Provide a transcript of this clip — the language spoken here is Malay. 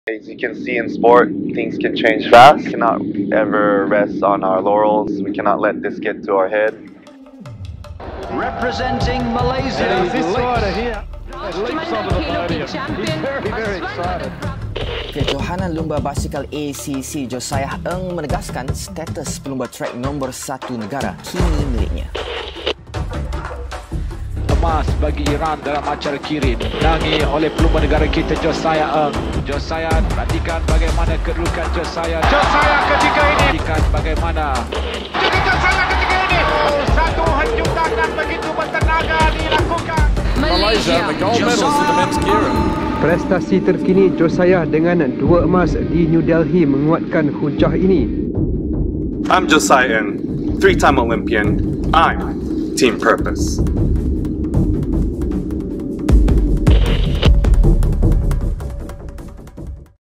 As you can see in sport, things can change fast. We cannot ever rest on our laurels. We cannot let this get to our head. Representing Malaysia, this rider here leaps onto the podium. He's very excited. Kejohanan Lumba Basikal ACC Josiah Ng menegaskan status pelumba trek nombor 1 negara kini miliknya. Emas bagi Iran dalam acara kirin nangi oleh pelumba negara kita Josiah Ng. Josiah, perhatikan bagaimana kedudukan Josiah. Josiah ketika ini. Perhatikan bagaimana. Jadi Josiah ketika ini. Satu hentakan begitu bertenaga dilakukan. Malaysia, the gold medals for the men's keirin. Prestasi terkini Josiah dengan 2 emas di New Delhi menguatkan hujah ini. I'm Josiah Ng, 3-time Olympian. I'm Team Purpose.